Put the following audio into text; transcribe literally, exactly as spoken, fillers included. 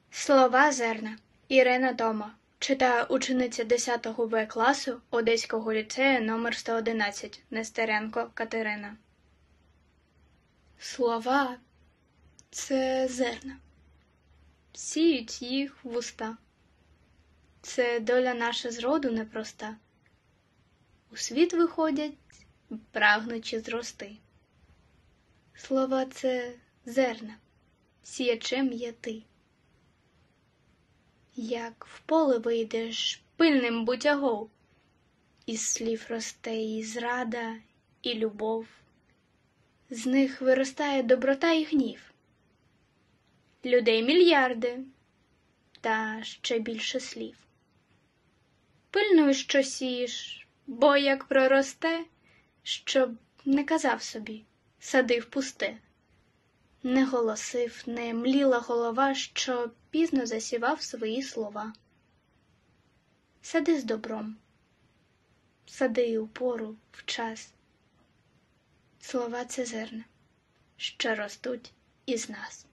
Слова зерна. Ірина Тома. Читає учениця десятого Б класу Одеського ліцею номер сто одинадцять. Нестеренко Катерина. Слова – це зерна. Сіють їх в уста. Це доля наша зроду непроста. У світ виходять, прагнучи зрости. Слова – це зерна. Сіячем є ти. Як в поле вийдеш, пильним будь агов, із слів росте і зрада, і любов. З них виростає доброта і гнів. Людей мільярди, та ще більше слів. Пильнуй, що сієш, бо як проросте, щоб не казав собі, садив пусте. Не голосив, не мліла голова, що пізно засівав свої слова. Сади з добром, сади у пору, в час. Слова – це зерна, що ростуть із нас.